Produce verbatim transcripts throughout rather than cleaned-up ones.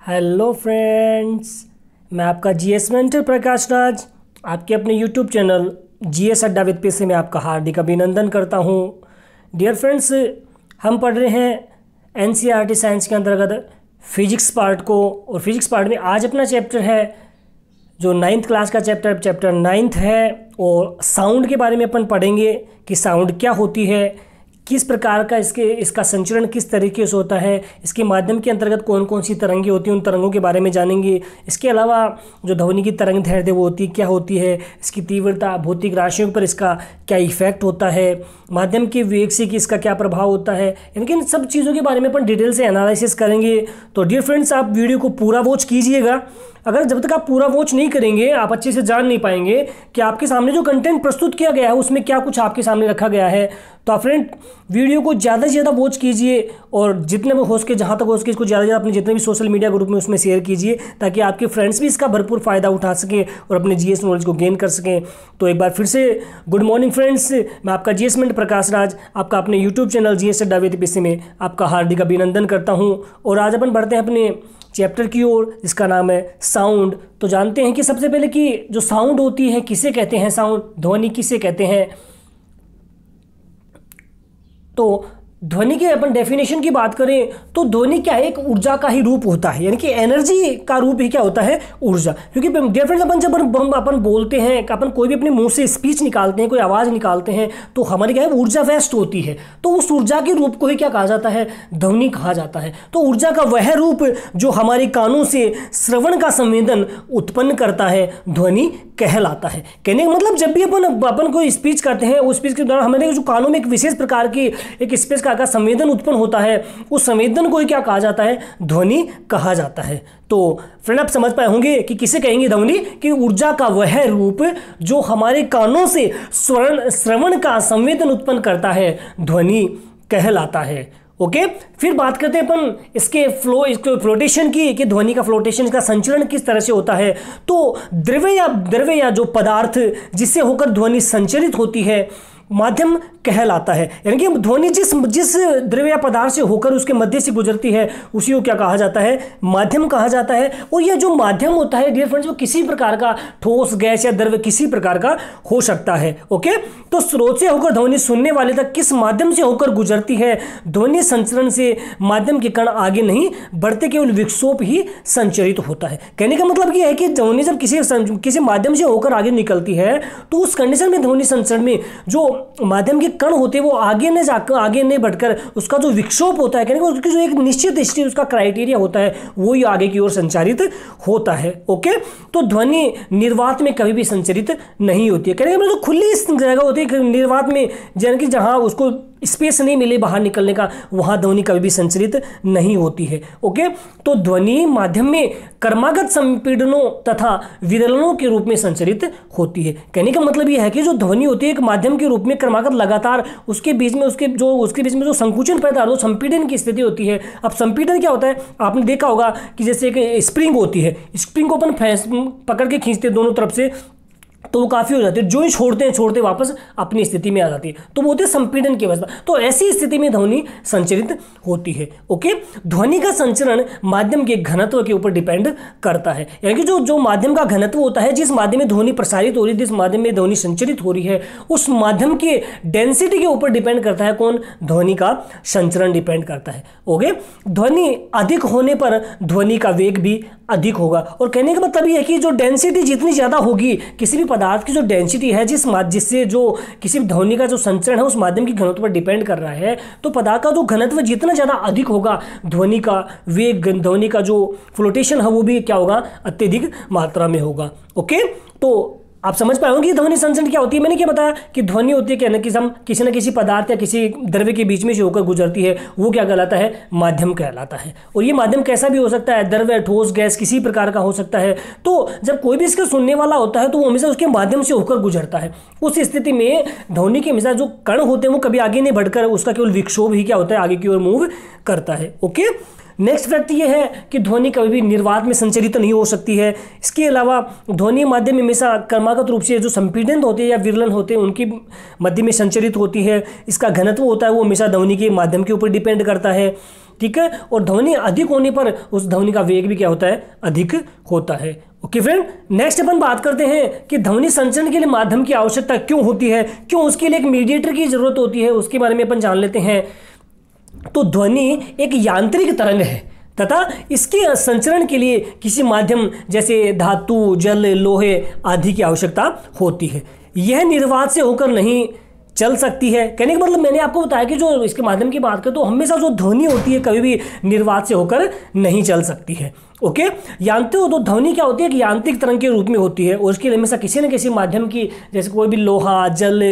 Hello friends, मैं आपका GS mentor प्रकाश राज आपके अपने YouTube channel GS Adda with PC में आपका हार्दिक अभिनंदन करता हूं। डियर फ्रेंड्स, हम पढ़ रहे हैं एनसीईआरटी साइंस के अंतर्गत फिजिक्स पार्ट को, और फिजिक्स पार्ट में आज अपना चैप्टर है जो नाइन्थ क्लास का चैप्टर चैप्टर नाइन्थ है, और साउंड के बारे में अपन पढ़ेंगे कि साउंड क्या होती है, किस प्रकार का इसके इसका संचरण किस तरीके से होता है, इसके माध्यम के अंतर्गत कौन कौन सी तरंगें होती हैं, उन तरंगों के बारे में जानेंगे। इसके अलावा जो ध्वनि की तरंग दैर्ध्य वो होती क्या होती है, इसकी तीव्रता, भौतिक राशियों पर इसका क्या इफेक्ट होता है, माध्यम के वेग से कि इसका क्या प्रभाव होता है, इनके इन सब चीज़ों के बारे में अपन डिटेल से एनालिसिस करेंगे। तो डियर फ्रेंड्स, आप वीडियो को पूरा वॉच कीजिएगा। अगर जब तक आप पूरा वॉच नहीं करेंगे आप अच्छे से जान नहीं पाएंगे कि आपके सामने जो कंटेंट प्रस्तुत किया गया है उसमें क्या कुछ आपके सामने रखा गया है। तो आप फ्रेंड वीडियो को ज़्यादा से ज़्यादा वॉच कीजिए, और जितने भी हो सके, जहाँ तक हो सके, इसको ज़्यादा से ज़्यादा अपने जितने भी सोशल मीडिया ग्रुप में उसमें शेयर कीजिए, ताकि आपके फ्रेंड्स भी इसका भरपूर फ़ायदा उठा सकें और अपने जीएस नॉलेज को गेन कर सकें। तो एक बार फिर से गुड मॉर्निंग फ्रेंड्स, मैं आपका जीएस मेंटर प्रकाश राज आपका अपने YouTube channel GS Adda with PC में आपका हार्दिक अभिनंदन करता हूँ। और आज अपन बढ़ते हैं अपने चैप्टर की ओर, जिसका नाम है साउंड। तो जानते हैं कि सबसे पहले कि जो साउंड होती है किसे कहते हैं, साउंड ध्वनि किसे कहते हैं। तो ध्वनि के अपन डेफिनेशन की बात करें तो ध्वनि क्या है, एक ऊर्जा का ही रूप होता है, यानी कि एनर्जी का रूप ही क्या होता है, ऊर्जा। क्योंकि डियर फ्रेंड्स, अपन जब अपन अपन बोलते हैं, अपन कोई भी अपने मुंह से स्पीच निकालते हैं, कोई आवाज़ निकालते हैं, तो हमारी क्या है, ऊर्जा वेस्ट होती है। तो उस ऊर्जा के रूप को ही क्या कहा जाता है, ध्वनि कहा जाता है। तो ऊर्जा का वह रूप जो हमारे कानों से श्रवण का संवेदन उत्पन्न करता है, ध्वनि कहलाता है। कहने का मतलब, जब भी अपन अपन कोई स्पीच करते हैं, उस स्पीच के दौरान हमारे जो कानों में एक विशेष प्रकार की एक स्पेस का का संवेदन उत्पन्न होता है, उस संवेदन को ही क्या कहा जाता है, ध्वनि कहा जाता है। तो फ्रेंड, आप समझ पाए होंगे कि किसे कहेंगे ध्वनि, कि ऊर्जा का वह रूप जो हमारे कानों से श्रवण श्रवण का संवेदन उत्पन्न करता है, ध्वनि कहलाता है। ओके, फिर बात करते हैं अपन इसके फ्लो इसके फ्लोटेशन की, कि ध्वनि का फ्लोटेशन, इसका संचरण किस तरह से होता है। तो द्रव्य या द्रव्य या जो पदार्थ जिससे होकर ध्वनि संचरित होती है, माध्यम कहलाता है। यानी कि ध्वनि जिस जिस द्रव्य या पदार्थ से होकर उसके मध्य से गुजरती है, उसी को क्या कहा जाता है, माध्यम कहा जाता है। और यह जो माध्यम होता है डियर फ्रेंड्स, वो किसी प्रकार का ठोस, गैस या द्रव्य किसी प्रकार का हो सकता है। ओके, तो स्रोत से होकर ध्वनि सुनने वाले तक किस माध्यम से होकर गुजरती है, ध्वनि संचरण से माध्यम के कण आगे नहीं बढ़ते, केवल विक्षोभ ही संचरित होता है। कहने का मतलब यह है कि ध्वनि जब किसी किसी माध्यम से होकर आगे निकलती है, तो उस कंडीशन में ध्वनि संचरण में जो माध्यम के कण होते हैं वो आगे नहीं जाकर आगे नहीं बढ़कर उसका जो विक्षोभ होता है, कहने का उसकी जो एक निश्चित स्थिति उसका क्राइटेरिया होता है, वो ही आगे की ओर संचारित होता है। ओके, तो ध्वनि निर्वात में कभी भी संचरित नहीं होती है। कहने का मतलब जो खुली जगह होती है निर्वात में, यानी कि जहां उसको स्पेस नहीं मिले बाहर निकलने का, वहां ध्वनि कभी भी संचरित नहीं होती है। ओके, तो ध्वनि माध्यम में क्रमागत संपीड़नों तथा विदलनों के रूप में संचरित होती है। कहने का मतलब यह है कि जो ध्वनि होती है एक माध्यम के रूप में क्रमागत लगातार उसके बीच में उसके जो उसके बीच में जो संकुचन पैदा हो, संपीड़न की स्थिति होती है। अब संपीड़न क्या होता है, आपने देखा होगा कि जैसे एक स्प्रिंग होती है, स्प्रिंग को अपन पकड़ के खींचते दोनों तरफ से, तो वो काफ़ी हो जाती है, जो ही छोड़ते हैं छोड़ते वापस अपनी स्थिति में आ जाती है, तो वो होती है संपीड़न की अवस्था। तो ऐसी स्थिति में ध्वनि संचरित होती है। ओके, ध्वनि का संचरण माध्यम के घनत्व के ऊपर डिपेंड करता है। यानी कि जो जो माध्यम का घनत्व होता है, जिस माध्यम में ध्वनि प्रसारित हो रही है, जिस माध्यम में ध्वनि संचरित हो रही है, उस माध्यम के डेंसिटी के ऊपर डिपेंड करता है कौन, ध्वनि का संचरण डिपेंड करता है। ओके, ध्वनि अधिक होने पर ध्वनि का वेग भी अधिक होगा। और कहने का मतलब ये है कि जो डेंसिटी जितनी ज़्यादा होगी, किसी भी पदार्थ की जो डेंसिटी है, जिस जिससे जो किसी भी ध्वनि का जो संचरण है उस माध्यम की घनत्व पर डिपेंड कर रहा है, तो पदार्थ का जो घनत्व जितना ज़्यादा अधिक होगा, ध्वनि का वेग, ध्वनि का जो फ्लोटेशन है वो भी क्या होगा, अत्यधिक मात्रा में होगा। ओके, तो आप समझ पाए होंगे ध्वनि संचरण क्या होती है। मैंने क्या बताया कि ध्वनि होती है क्या, कि हम किसी न किसी पदार्थ या किसी द्रव्य के बीच में से होकर गुजरती है, वो क्या कहलाता है, माध्यम कहलाता है। और ये माध्यम कैसा भी हो सकता है, द्रव्य, ठोस, गैस, किसी प्रकार का हो सकता है। तो जब कोई भी इसका सुनने वाला होता है तो वो हमेशा उसके माध्यम से होकर गुजरता है। उस स्थिति में ध्वनि के हमेशा जो कण होते हैं वो कभी आगे नहीं बढ़कर उसका केवल विक्षोभ ही क्या होता है, आगे की ओर मूव करता है। ओके, नेक्स्ट फैक्ट ये है कि ध्वनि कभी भी निर्वात में संचरित नहीं हो सकती है। इसके अलावा ध्वनि माध्यम में हमेशा क्रमागत रूप से जो संपीड़न होते हैं या विरलन होते हैं उनकी मध्य में संचरित होती है। इसका घनत्व होता है वो हमेशा ध्वनि के माध्यम के ऊपर डिपेंड करता है। ठीक है, और ध्वनि अधिक होने पर उस ध्वनि का वेग भी क्या होता है, अधिक होता है। ओके फ्रेंड, नेक्स्ट अपन बात करते हैं कि ध्वनि संचरण के लिए माध्यम की आवश्यकता क्यों होती है, क्यों उसके लिए एक मीडिएटर की जरूरत होती है, उसके बारे में अपन जान लेते हैं। तो ध्वनि एक यांत्रिक तरंग है तथा इसके संचरण के लिए किसी माध्यम जैसे धातु, जल, लोहे आदि की आवश्यकता होती है। यह निर्वात से होकर नहीं चल सकती है। कहने का मतलब मैंने आपको बताया कि जो इसके माध्यम की बात करें तो हमेशा जो ध्वनि होती है कभी भी निर्वात से होकर नहीं चल सकती है। ओके, जानते हो तो ध्वनि क्या होती है कि यांत्रिक तरंग के रूप में होती है और उसके लिए हमेशा किसी न किसी माध्यम की, जैसे कोई भी लोहा, जल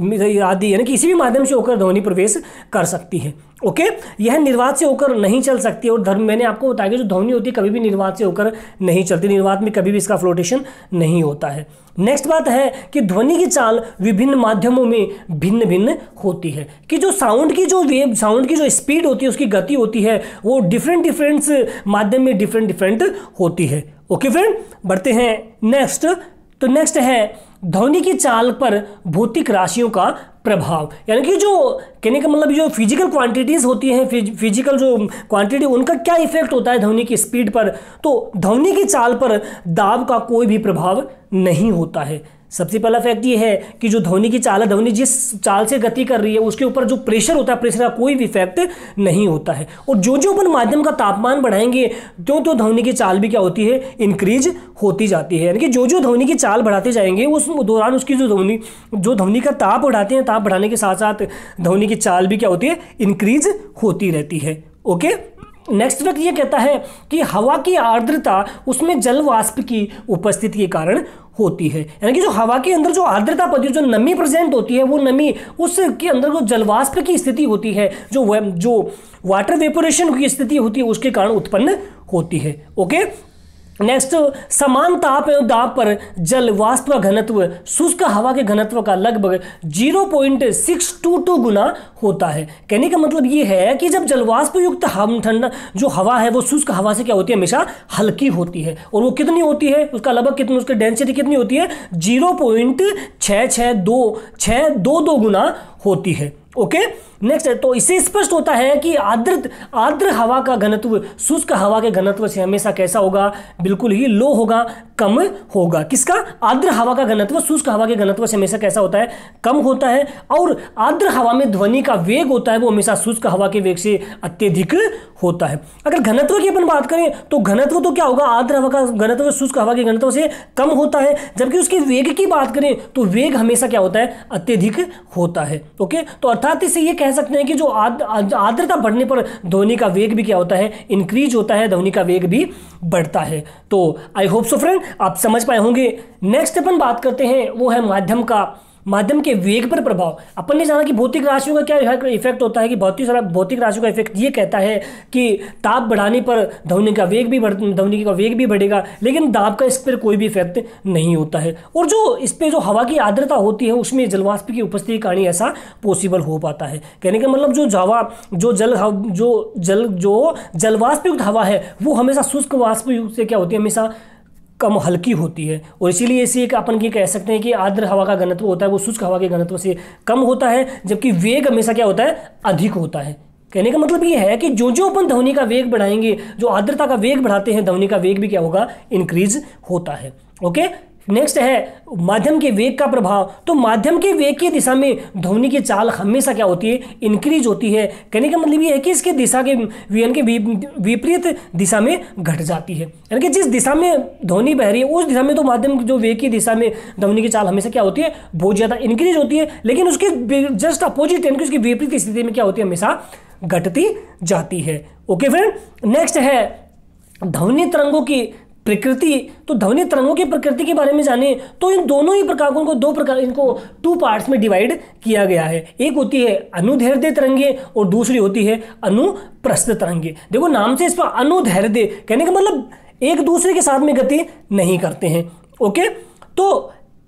आदि, यानी किसी भी माध्यम से होकर ध्वनि प्रवेश कर सकती है। ओके, यह निर्वात से होकर नहीं चल सकती और धर्म मैंने आपको बताया कि जो ध्वनि होती है कभी भी निर्वात से होकर नहीं चलती, निर्वात में कभी भी इसका फ्लोटेशन नहीं होता है। नेक्स्ट बात है कि ध्वनि की चाल विभिन्न माध्यमों में भिन्न भिन्न होती है, कि जो साउंड की जो वेव, साउंड की जो स्पीड होती है, उसकी गति होती है, वो डिफरेंट डिफरेंट माध्यम में डिफरेंट डिफरेंट होती है। ओके फ्रेंड, बढ़ते हैं नेक्स्ट। तो नेक्स्ट है ध्वनि की चाल पर भौतिक राशियों का प्रभाव, यानी कि जो कहने का मतलब जो फिजिकल क्वांटिटीज होती हैं, फिजिकल जो क्वांटिटी, उनका क्या इफेक्ट होता है ध्वनि की स्पीड पर। तो ध्वनि की चाल पर दाब का कोई भी प्रभाव नहीं होता है। सबसे पहला फैक्ट ये है कि जो ध्वनि की चाल है, ध्वनि जिस चाल से गति कर रही है उसके ऊपर जो प्रेशर होता है, प्रेशर का कोई भी इफेक्ट नहीं होता है। और जो जो अपन माध्यम का तापमान बढ़ाएंगे त्यों तो ध्वनि की चाल भी क्या होती है, इंक्रीज होती जाती है। यानी कि जो जो ध्वनि की चाल बढ़ाते जाएंगे उस दौरान उसकी जो ध्वनि जो ध्वनि का ताप बढ़ाते हैं, ताप बढ़ाने के साथ साथ ध्वनि की चाल भी क्या होती है, इंक्रीज होती रहती है। ओके, नेक्स्ट फैक्ट ये कहता है कि हवा की आर्द्रता उसमें जल वाष्प की उपस्थिति के कारण होती है। यानी कि जो हवा के अंदर जो आर्द्रता पद, जो नमी प्रेजेंट होती है, वो नमी उसके अंदर जो जलवाष्प की स्थिति होती है, जो जो वाटर वेपोरेशन की स्थिति होती है, उसके कारण उत्पन्न होती है। ओके, नेक्स्ट, समान ताप एवं दाब पर जल वाष्प का घनत्व शुष्क हवा के घनत्व का लगभग zero point six two two गुना होता है। कहने का मतलब ये है कि जब जलवाष्प युक्त हम ठंडा जो हवा है वो शुष्क हवा से क्या होती है, हमेशा हल्की होती है। और वो कितनी होती है, उसका लगभग कितनी, उसकी डेंसिटी कितनी होती है, जीरो पॉइंट छः छः दो छः दो दो गुना होती है। ओके, नेक्स्ट है, तो इससे स्पष्ट होता है कि आर्द्र आर्द्र हवा का घनत्व शुष्क हवा के घनत्व से हमेशा कैसा होगा, बिल्कुल ही लो होगा, कम होगा। किसका, आर्द्र हवा का घनत्व शुष्क हवा के घनत्व से हमेशा कैसा होता है, कम होता है। और आर्द्र हवा में ध्वनि का वेग होता है वो हमेशा शुष्क हवा के वेग से अत्यधिक होता है। अगर घनत्व की अपन बात करें तो घनत्व तो क्या होगा, आर्द्र हवा का घनत्व शुष्क हवा के घनत्व से कम होता है, जबकि उसके वेग की बात करें तो वेग हमेशा क्या होता है, अत्यधिक होता है। ओके, तो अर्थात इससे ये कह सकते हैं कि जो आर्द्रता बढ़ने पर ध्वनि का वेग भी क्या होता है, इंक्रीज होता है, ध्वनि का वेग भी बढ़ता है। तो आई होप सो फ्रेंड आप समझ पाए होंगे। नेक्स्ट अपन बात करते हैं वो है माध्यम का माध्यम के वेग पर प्रभाव। अपन ने जाना कि भौतिक राशियों का क्या इफेक्ट होता है, कि भौतिक सारा भौतिक राशियों का इफेक्ट ये कहता है कि ताप बढ़ाने पर ध्वनि का वेग भी बढ़ ध्वनि का वेग भी बढ़ेगा, लेकिन दाब का इस पर कोई भी इफेक्ट नहीं होता है। और जो इस पर जो हवा की आर्द्रता होती है उसमें जलवाष्प की उपस्थिति के कारण ऐसा पॉसिबल हो पाता है। कहने का मतलब जो हवा जो जल जो जल जो जलवाष्प युक्त हवा है वो हमेशा शुष्क वाष्प युक्त से क्या होती है, हमेशा कम हल्की होती है। और इसीलिए इसे एक अपन ये कह सकते हैं कि आर्द्र हवा का घनत्व होता है वो शुष्क हवा के घनत्व से कम होता है, जबकि वेग हमेशा क्या होता है, अधिक होता है। कहने का मतलब ये है कि जो जो अपन ध्वनि का वेग बढ़ाएंगे, जो आर्द्रता का वेग बढ़ाते हैं, ध्वनि का वेग भी क्या होगा, इंक्रीज होता है। ओके, नेक्स्ट है माध्यम के वेग का प्रभाव। तो माध्यम के वेग की दिशा में ध्वनि की चाल हमेशा क्या होती है, इंक्रीज होती है। कहने का मतलब ये है कि इसके दिशा के यानी कि विपरीत दिशा में घट जाती है। यानी कि जिस दिशा में ध्वनि बह रही है उस दिशा में तो माध्यम जो वेग की दिशा में ध्वनि की चाल हमेशा क्या होती है, बहुत ज़्यादा इंक्रीज होती है, लेकिन उसके जस्ट अपोजिट यानी कि उसकी विपरीत स्थिति में क्या होती है, हमेशा घटती जाती है। ओके फ्रेंड, नेक्स्ट है ध्वनि तरंगों की प्रकृति। तो ध्वनि तरंगों की प्रकृति के बारे में जाने तो इन दोनों ही प्रकारों को दो प्रकार इनको टू पार्ट्स में डिवाइड किया गया है। एक होती है अनुदैर्ध्य तरंगे और दूसरी होती है अनुप्रस्थ तरंगे। देखो नाम से इस पर अनुदैर्ध्य कहने का मतलब एक दूसरे के साथ में गति नहीं करते हैं। ओके, तो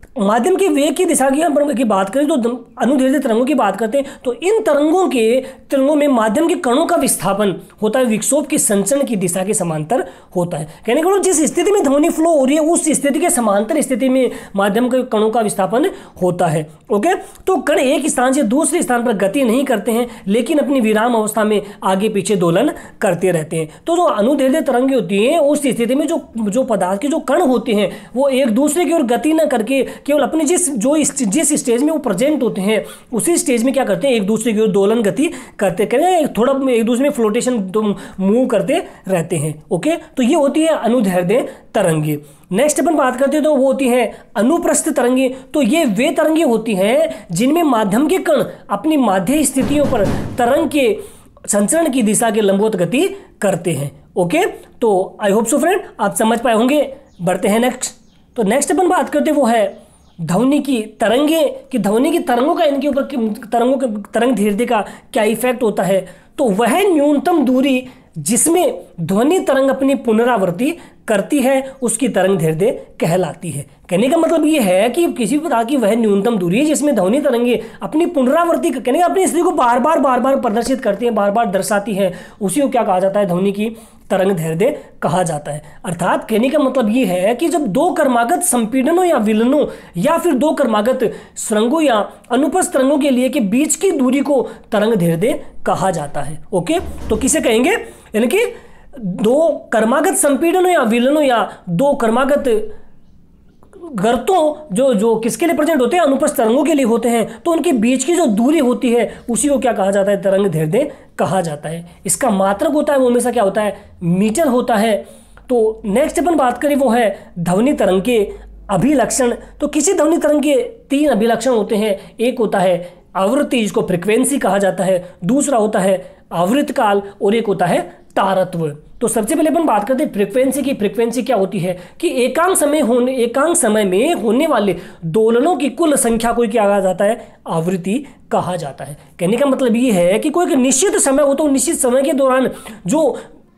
माध्यम के वेग की दिशा की हम की बात करें तो अनुदैर्ध्य तरंगों की बात करते हैं तो इन तरंगों के तरंगों में माध्यम के कणों का विस्थापन होता है विक्षोभ की संचरण की दिशा के समांतर होता है। कहने का मतलब जिस स्थिति में ध्वनि फ्लो हो रही है उस स्थिति के समांतर स्थिति में माध्यम के कणों का विस्थापन होता है। ओके, तो कण एक स्थान से दूसरे स्थान पर गति नहीं करते हैं लेकिन अपनी विराम अवस्था में आगे पीछे दोलन करते रहते हैं। तो जो अनुदैर्ध्य तरंगें होती हैं उस स्थिति में जो जो पदार्थ के जो कण होते हैं वो एक दूसरे की ओर गति न करके केवल अपने जिस जो जिस स्टेज में वो प्रेजेंट होते हैं उसी स्टेज में क्या करते हैं, एक दूसरे की ओर दोलन गति करते करें थोड़ा एक दूसरे में फ्लोटेशन मूव करते रहते हैं। ओके, तो ये होती है अनुदैर्ध्य तरंगे। नेक्स्ट अपन बात करते हैं तो वो होती है अनुप्रस्थ तरंगे। तो ये वे तरंगे होती हैं जिनमें माध्यम के कण अपनी माध्य स्थितियों पर तरंग के संचरण की दिशा के लंबवत गति करते हैं। ओके, तो आई होप सो फ्रेंड आप समझ पाए होंगे। बढ़ते हैं नेक्स्ट। तो नेक्स्ट अपन बात करते हैं वो है ध्वनि की तरंगे कि ध्वनि की तरंगों का इनके ऊपर तरंगों के तरंग धीरते का क्या इफेक्ट होता है। तो वह न्यूनतम दूरी जिसमें ध्वनि तरंग अपनी पुनरावृत्ति करती है उसकी तरंग धीरते कहलाती है। कहने का मतलब ये है कि किसी प्रकार की वह न्यूनतम दूरी है जिसमें ध्वनि तरंगे अपनी पुनरावृत्ति कहने का अपनी स्थिति को बार बार बार बार प्रदर्शित करती हैं, बार बार दर्शाती है, उसी को क्या कहा जाता है, ध्वनि की तरंग धैर्य कहा जाता है। अर्थात कहने का मतलब ये है कि जब दो क्रमागत संपीड़नों या विलनों या फिर दो क्रमागत सुरंगों या अनुप्रस्थ तरंगों के लिए के बीच की दूरी को तरंग धैर्य कहा जाता है। ओके, तो किसे कहेंगे, यानी कि दो क्रमागत संपीड़नों या विलनों या दो क्रमागत गर्तों जो जो किसके लिए प्रेजेंट होते हैं, अनुप्रस्थ तरंगों के लिए होते हैं, तो उनके बीच की जो दूरी होती है उसी को क्या कहा जाता है, तरंग धैर्य कहा जाता है। इसका मात्रक होता है वो हमेशा क्या होता है, मीटर होता है। तो नेक्स्ट अपन बात करें वो है ध्वनि तरंग के अभिलक्षण। तो किसी ध्वनि तरंग के तीन अभिलक्षण होते हैं। एक होता है आवृत्ति जिसको फ्रिक्वेंसी कहा जाता है, दूसरा होता है आवृतकाल और एक होता है तारत्व। तो सबसे पहले अपन बात करते हैं फ्रीक्वेंसी की। फ्रीक्वेंसी क्या होती है कि एकांक समय होने एकांक समय में होने वाले दोलनों की कुल संख्या को क्या कहा जाता है, आवृत्ति कहा जाता है। कहने का मतलब ये है कि कोई एक निश्चित समय हो तो निश्चित समय के दौरान जो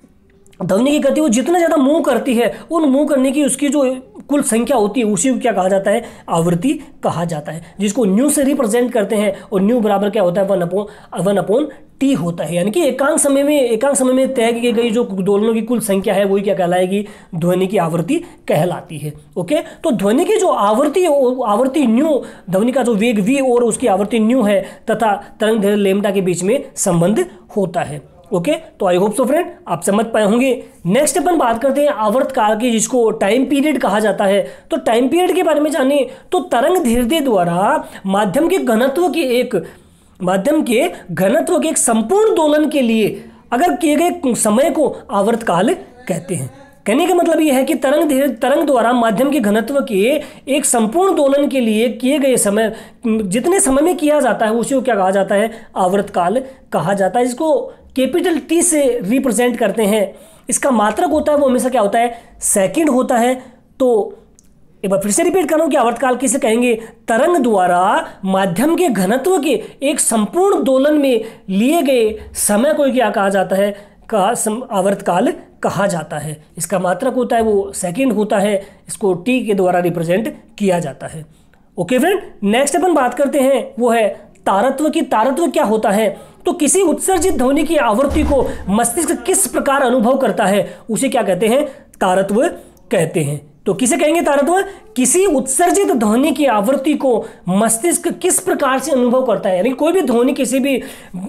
ध्वनि की गति वो जितना ज़्यादा मूव करती है उन मूव करने की उसकी जो कुल संख्या होती है उसी को क्या कहा जाता है, आवृत्ति कहा जाता है, जिसको न्यू से रिप्रेजेंट करते हैं। और न्यू बराबर क्या होता है, one upon one upon T होता है। यानी कि एकांक समय में एकांक समय में तय की गई जो दोलनों की कुल संख्या है वही क्या कहलाएगी, ध्वनि की आवृत्ति कहलाती है। ओके, तो ध्वनि की जो आवृत्ति आवृत्ति न्यू, ध्वनि का जो वेग वी और उसकी आवृत्ति न्यू है तथा तरंग दैर्घ्य लैम्डा के बीच में संबंध होता है। ओके, तो आई होप सो फ्रेंड आप समझ पाए होंगे। नेक्स्ट अपन बात करते हैं आवर्तकाल की, जिसको टाइम पीरियड कहा जाता है। तो टाइम पीरियड के बारे में जाने तो तरंग धैर्य द्वारा माध्यम के घनत्व के एक माध्यम के घनत्व के एक संपूर्ण दोलन के लिए अगर किए गए समय को आवर्तकाल कहते हैं। कहने का मतलब यह है कि तरंग तरंग द्वारा माध्यम के घनत्व के एक संपूर्ण दोलन के लिए किए गए समय जितने समय में किया जाता है उसी को क्या कहा जाता है, आवर्तकाल कहा जाता है, जिसको कैपिटल टी से रिप्रेजेंट करते हैं। इसका मात्रक होता है वो हमेशा क्या होता है, सेकंड होता है। तो एक बार फिर से रिपीट कर रहा हूं कि आवर्तकाल किसे कहेंगे, तरंग द्वारा माध्यम के घनत्व के एक संपूर्ण दोलन में लिए गए समय को क्या कहा जाता है, का आवर्तकाल कहा जाता है। इसका मात्रक होता है वो सेकंड होता है, इसको टी के द्वारा रिप्रेजेंट किया जाता है। ओके फ्रेंड, नेक्स्ट अपन बात करते हैं वो है तारत्व की। तारत्व क्या होता है, तो किसी उत्सर्जित ध्वनि की आवृत्ति को मस्तिष्क किस प्रकार अनुभव करता है उसे क्या कहते हैं, तारत्व कहते हैं। तो किसे कहेंगे तारत्व, किसी उत्सर्जित ध्वनि की आवृत्ति को मस्तिष्क किस प्रकार से अनुभव करता है। यानी कोई भी ध्वनि किसी भी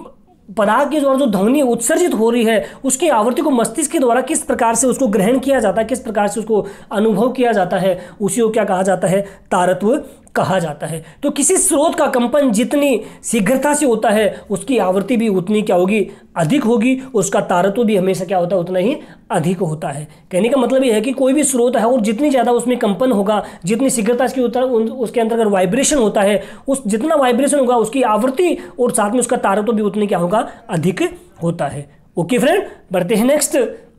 पदार्थ के द्वारा जो ध्वनि उत्सर्जित हो रही है उसकी आवृत्ति को मस्तिष्क के द्वारा किस प्रकार से उसको ग्रहण किया जाता है, किस प्रकार से उसको अनुभव किया जाता है, उसी को क्या कहा जाता है, तारत्व कहा जाता है। तो किसी स्रोत का कंपन जितनी शीघ्रता से होता है उसकी आवृत्ति भी उतनी क्या होगी, अधिक होगी, उसका तारत्व भी हमेशा क्या होता है, उतना ही अधिक होता है। कहने का मतलब यह है कि कोई भी स्रोत है और जितनी ज़्यादा उसमें कंपन होगा, जितनी शीघ्रता की होता है उसके अंदर अगर वाइब्रेशन होता है, उस जितना वाइब्रेशन होगा उसकी आवृत्ति और साथ में उसका तारत्व भी उतनी क्या होगा, अधिक होता है। ओके फ्रेंड, बढ़ते हैं नेक्स्ट।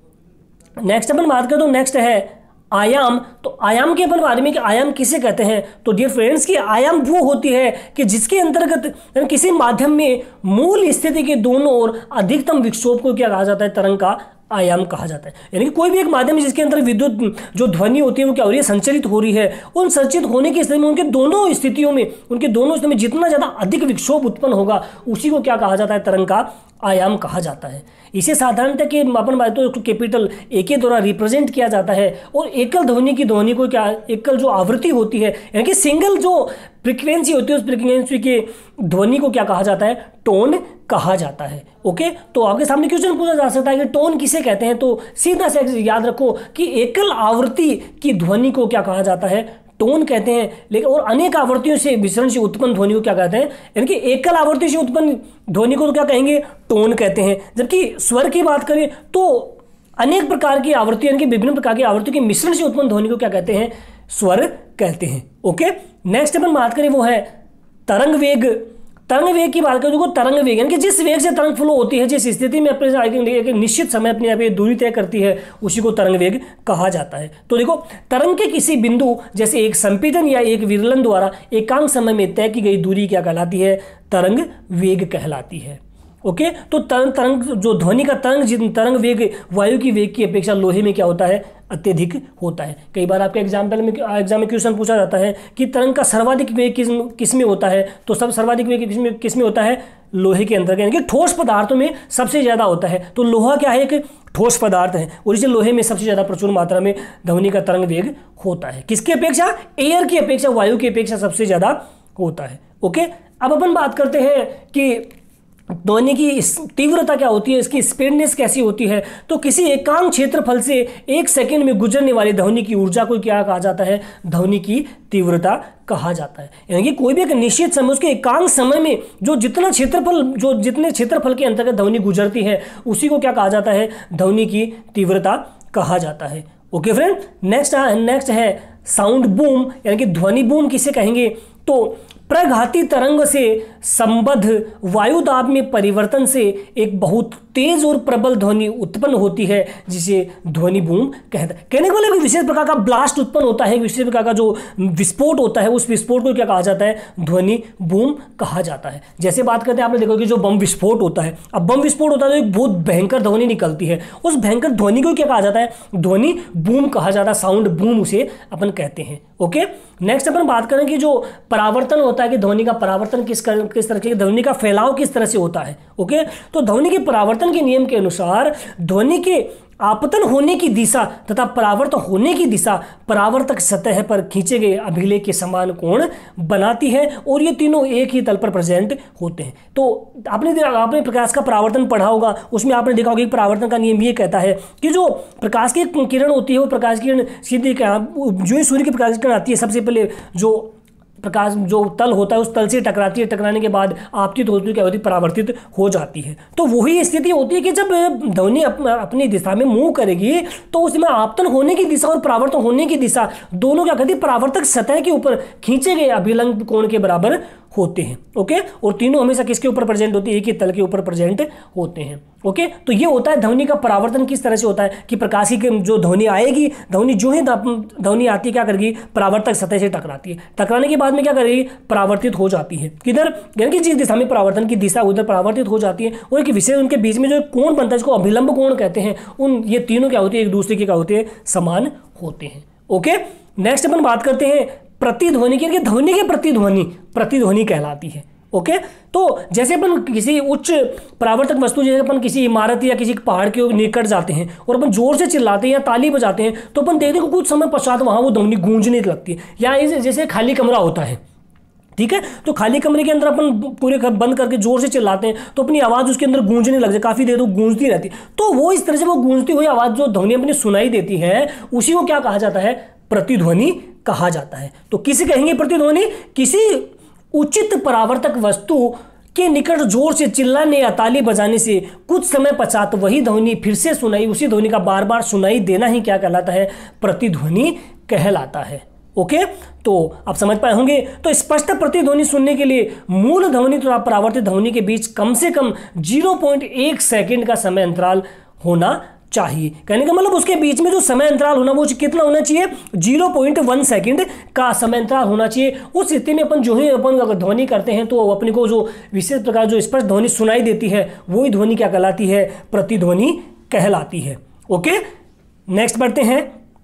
नेक्स्ट अपन बात करें तो नेक्स्ट है आयाम। तो आयाम के अपन बारे में कि आयाम किसे कहते हैं, तो डियर फ्रेंड्स की आयाम वो होती है कि जिसके अंतर्गत किसी माध्यम में मूल स्थिति के दोनों ओर अधिकतम विक्षोभ को क्या कहा जाता है, तरंग का आयाम कहा जाता है। यानी कि कोई भी एक माध्यम है जिसके अंदर विद्युत जो ध्वनि होती है वो क्या हो रही है, संचरित हो रही है। उन संचरित होने की स्थिति में उनके दोनों स्थितियों में उनके दोनों स्थिति में जितना ज़्यादा अधिक विक्षोभ उत्पन्न होगा उसी को क्या कहा जाता है, तरंग का आयाम कहा जाता है। इसे साधारणतः कि अपन बात तो कैपिटल ए के द्वारा रिप्रेजेंट किया जाता है। और एकल ध्वनि की ध्वनि को क्या, एकल जो आवृत्ति होती है यानी कि सिंगल जो फ्रीक्वेंसी होती है उस फ्रीक्वेंसी के ध्वनि को क्या कहा जाता है, टोन कहा जाता है। ओके, तो आपके सामने क्वेश्चन पूछा जा सकता है कि टोन किसे कहते हैं, तो सीधा से याद रखो कि एकल आवृत्ति की ध्वनि को क्या कहा जाता है, टोन कहते हैं। लेकिन और अनेक आवृत्तियों से विसरण से उत्पन्न ध्वनि को क्या कहते हैं, यानी कि एकल आवृत्ति से उत्पन्न ध्वनि को तो क्या कहेंगे, टोन कहते हैं। जबकि स्वर की बात करें तो अनेक प्रकार की आवृत्ति यानी कि विभिन्न प्रकार की आवृत्ति के मिश्रण से उत्पन्न ध्वनि को क्या कहते हैं, स्वर कहते हैं। ओके, नेक्स्ट अपन बात करें वो है तरंग वेग। तरंग वेग की बात करें तो तरंग वेग यानी कि जिस वेग से तरंग फ्लो होती है, जिस स्थिति में अपने एक निश्चित समय अपने आप दूरी तय करती है, उसी को तरंग वेग कहा जाता है। तो देखो, तरंग के किसी बिंदु जैसे एक संपीड़न या एक विरलन द्वारा एकांक समय में तय की गई दूरी क्या कहलाती है, तरंग वेग कहलाती है। ओके, तो तरंग तरंग जो ध्वनि का तरंग तरंग वेग वायु की वेग की अपेक्षा लोहे में क्या होता है, अत्यधिक होता है। कई बार आपके एग्जाम्पल में एग्जाम में क्वेश्चन पूछा जाता है कि तरंग का सर्वाधिक वेग किस किस में होता है, तो सब सर्वाधिक वेग किस में किस में होता है, लोहे के अंदर, यानी कि ठोस पदार्थों में सबसे ज़्यादा होता है। तो लोहा क्या है, एक ठोस पदार्थ है और इसे लोहे में सबसे ज़्यादा प्रचुर मात्रा में ध्वनि का तरंग वेग होता है। किसकी अपेक्षा, एयर की अपेक्षा, वायु की अपेक्षा सबसे ज़्यादा होता है। ओके, अब अपन बात करते हैं कि ध्वनि की तीव्रता क्या होती है, इसकी स्पीडनेस कैसी होती है। तो किसी एकांक क्षेत्रफल से एक सेकंड में गुजरने वाली ध्वनि की ऊर्जा को क्या कहा जाता है, ध्वनि की तीव्रता कहा जाता है। यानी कि कोई भी एक निश्चित समय, उसके एकांक समय में जो जितना क्षेत्रफल जो जितने क्षेत्रफल के अंतर्गत ध्वनि गुजरती है उसी को क्या कहा जाता है, ध्वनि की तीव्रता कहा जाता है। ओके फ्रेंड, नेक्स्ट नेक्स्ट है साउंड बूम, यानी कि ध्वनि बूम किसे कहेंगे, तो प्रघाती तरंग से संबद्ध वायु दाब में परिवर्तन से एक बहुत तेज और प्रबल ध्वनि उत्पन्न होती है जिसे ध्वनि बूम कहता है। कहने वाले कोई विशेष प्रकार का ब्लास्ट उत्पन्न होता है, विशेष प्रकार का जो विस्फोट होता है, उस विस्फोट को क्या कहा जाता है, ध्वनि बूम कहा जाता है। जैसे बात करते हैं, आपने देखा कि जो बम विस्फोट होता है, अब बम विस्फोट होता है तो एक बहुत भयंकर ध्वनि निकलती है, उस भयंकर ध्वनि को क्या कहा जाता है, ध्वनि बूम कहा जाता है, साउंड बूम उसे अपन कहते हैं। ओके, नेक्स्ट अपन बात करें कि जो परावर्तन होता है कि ध्वनि का परावर्तन किस कर, किस तरह के, ध्वनि का फैलाव किस तरह से होता है। ओके, तो ध्वनि के परावर्तन के नियम के अनुसार ध्वनि के आपतन होने की दिशा तथा परावर्तन होने की दिशा परावर्तक सतह पर खींचे गए अभिलेख के समान कोण बनाती है और ये तीनों एक ही तल पर प्रेजेंट होते हैं। तो आपने आपने प्रकाश का परावर्तन पढ़ा होगा, उसमें आपने देखा होगा कि परावर्तन का नियम ये कहता है कि जो प्रकाश की किरण होती है वो प्रकाश की किरण सीधी जो ही सूर्य की प्रकाश की किरण आती है, सबसे पहले जो प्रकाश जो तल होता है उस तल से टकराती है, टकराने के बाद आपतित होती है, क्या होती है, परावर्तित हो जाती है। तो वही स्थिति होती है कि जब ध्वनि अप, अपनी दिशा में मूव करेगी तो उसमें आपतन होने की दिशा और परावर्तन होने की दिशा दोनों क्या करती है, परावर्तक सतह के ऊपर खींचे गए अभिलंब कोण के बराबर होते हैं। ओके, और तीनों हमेशा किसके ऊपर प्रेजेंट होती है, एक ही तल के ऊपर प्रेजेंट होते हैं। ओके, तो ये होता है ध्वनि का परावर्तन किस तरह से होता है कि प्रकाश की जो ध्वनि आएगी, ध्वनि जो ही ध्वनि आती है क्या करेगी, परावर्तक सतह से टकराती है, टकराने के बाद में क्या करेगी, परावर्तित हो जाती है किधर, यानी कि जिस दिशा में परावर्तन की दिशा उधर परावर्तित हो जाती है। और एक विशेष उनके बीच में जो कोण बनता है इसको अभिलंब कोण कहते हैं। उन ये तीनों क्या होती है, एक दूसरे के क्या होते हैं, समान होते हैं। ओके, नेक्स्ट अपन बात करते हैं प्रतिध्वनि की, ध्वनि के प्रतिध्वनि प्रतिध्वनि कहलाती है। ओके, तो जैसे अपन किसी उच्च परावर्तक वस्तु, जैसे अपन किसी इमारत या किसी पहाड़ के निकट जाते हैं और अपन जोर से चिल्लाते हैं या ताली बजाते हैं तो अपन देखते हैं कुछ समय पश्चात वहाँ वो ध्वनि गूंजने लगती है। या जैसे खाली कमरा होता है, ठीक है, तो खाली कमरे के अंदर अपन पूरे बंद करके जोर से चिल्लाते हैं तो अपनी आवाज़ उसके अंदर गूंजने लग जाए, काफ़ी देर तक गूंजती रहती है। तो वो इस तरह से वो गूंजती हुई आवाज़ जो ध्वनि अपनी सुनाई देती है उसी को क्या कहा जाता है, प्रतिध्वनि कहा जाता है। तो किसे कहेंगे प्रतिध्वनि, किसी उचित परावर्तक वस्तु के निकट जोर से चिल्लाने या ताली बजाने से कुछ समय पश्चात वही ध्वनि फिर से सुनाई, उसी ध्वनि का बार बार सुनाई देना ही क्या कहलाता है, प्रतिध्वनि कहलाता है। ओके, तो आप समझ पाए होंगे। तो स्पष्ट प्रतिध्वनि सुनने के लिए मूल ध्वनि तथा परावर्तित ध्वनि के बीच कम से कम जीरो पॉइंट एक सेकेंड का समय अंतराल होना चाहिए। कहने का मतलब उसके बीच में जो समय अंतराल होना वो कितना होना चाहिए, जीरो पॉइंट वन सेकेंड का समय अंतराल होना चाहिए। उस स्थिति में अपन जो ही अपन अगर ध्वनि करते हैं तो अपने को जो विशेष प्रकार जो स्पष्ट ध्वनि सुनाई देती है वही ध्वनि क्या कहलाती है, प्रतिध्वनि कहलाती है। ओके, नेक्स्ट बढ़ते हैं।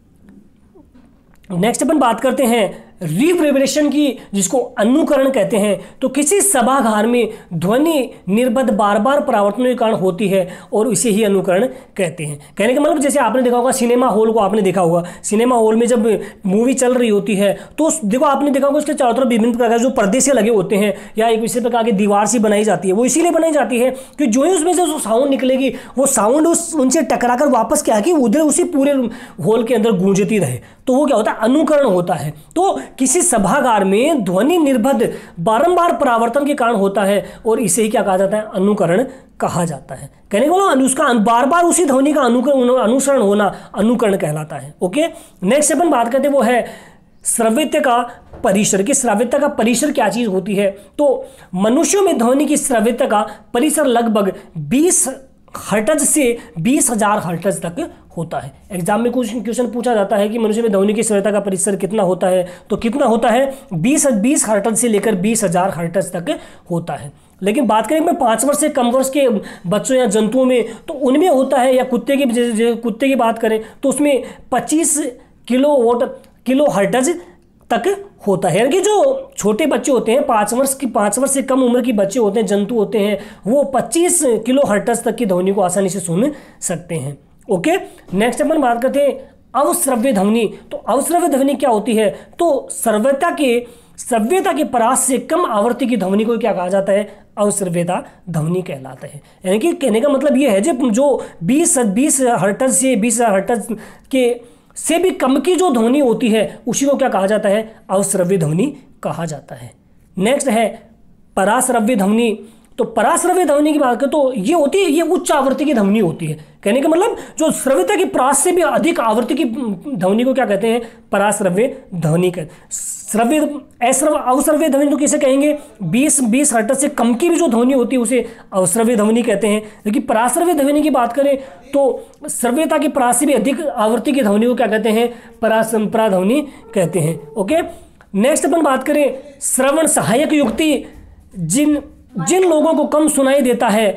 नेक्स्ट अपन बात करते हैं रिवर्बरेशन की, जिसको अनुकरण कहते हैं। तो किसी सभागार में ध्वनि निर्बद्ध बार बार परावर्तनों के कारण होती है और इसे ही अनुकरण कहते हैं। कहने का मतलब जैसे आपने देखा होगा सिनेमा हॉल को, आपने देखा होगा सिनेमा हॉल में जब मूवी चल रही होती है तो देखो आपने देखा होगा उसके चारों तरफ विभिन्न प्रकार जो पर्दे से लगे होते हैं या एक विशेष प्रकार की दीवार सी बनाई जाती है। वो इसीलिए बनाई जाती है कि जो ही उसमें से जो साउंड निकलेगी वो साउंड उस उनसे टकरा कर वापस क्या है कि उधर उसी पूरे हॉल के अंदर गूंजती रहे। तो वो क्या होता है, अनुकरण होता है। तो किसी सभागार में ध्वनि निर्बद्ध बारंबार परावर्तन के कारण होता है और इसे ही क्या कहा जाता है, अनुकरण कहा जाता है। कहने को ना उसका बार बार उसी ध्वनि का अनुकरण अनुसरण होना अनुकरण कहलाता है। ओके, नेक्स्ट अपन बात करते हैं वो है श्रव्यता का परिसर। की श्रव्यता का परिसर क्या चीज होती है। तो मनुष्यों में ध्वनि की श्रव्यता का परिसर लगभग बीस हर्ट्ज से बीस हजार हर्ट्ज तक होता है। एग्जाम में कुछ क्वेश्चन पूछा जाता है कि मनुष्य में ध्वनि की श्रव्यता का परिसर कितना होता है, तो कितना होता है बीस बीस हर्ट्ज से लेकर बीस हजार हर्ट्ज तक होता है। लेकिन बात करें मैं पाँच वर्ष से कम वर्ष के बच्चों या जंतुओं में तो उनमें होता है, या कुत्ते की कुत्ते की बात करें तो उसमें पच्चीस किलो वोट किलो हर्ट्ज तक होता है। यानी कि जो छोटे बच्चे होते हैं पाँच वर्ष की पाँच वर्ष से कम उम्र के बच्चे होते हैं, जंतु होते हैं, वो पच्चीस किलो हर्ट्ज तक की ध्वनि को आसानी से सुन सकते हैं। ओके, नेक्स्ट अपन बात करते हैं अवश्रव्य ध्वनि। तो अवश्रव्य ध्वनि क्या होती है। तो श्रव्यता के श्रव्यता के परास से कम आवृत्ति की ध्वनि को क्या कहा जाता है, अवश्रव्यता ध्वनि कहलाता है। यानी कि कहने का मतलब ये है जब जो बीस बीस हर्ट्ज से बीस हर्ट्ज के से भी कम की जो ध्वनि होती है उसी को क्या कहा जाता है, अवश्रव्य ध्वनि कहा जाता है। नेक्स्ट है पराश्रव्य ध्वनि। तो पराश्रव्य ध्वनि की बात करें तो ये होती है, ये उच्च आवृत्ति की ध्वनि होती है। कहने का मतलब जो श्रव्यता की प्रास से भी अधिक आवृत्ति की ध्वनि को क्या कहते हैं, पराश्रव्य ध्वनि कहते हैं। श्रव्य अश्रव्य अवश्रव्य ध्वनि तो किसे कहेंगे, बीस बीस हर्ट्ज से कम की भी जो ध्वनि होती है उसे अवश्रव्य ध्वनि कहते हैं। लेकिन पराश्रव्य ध्वनि की बात करें तो श्रव्यता की प्रास से भी अधिक आवृत्ति की ध्वनि को क्या कहते हैं, परासंप्रा ध्वनि कहते हैं। ओके, नेक्स्ट अपन बात करें श्रवण सहायक युक्ति। जिन जिन लोगों को कम सुनाई देता है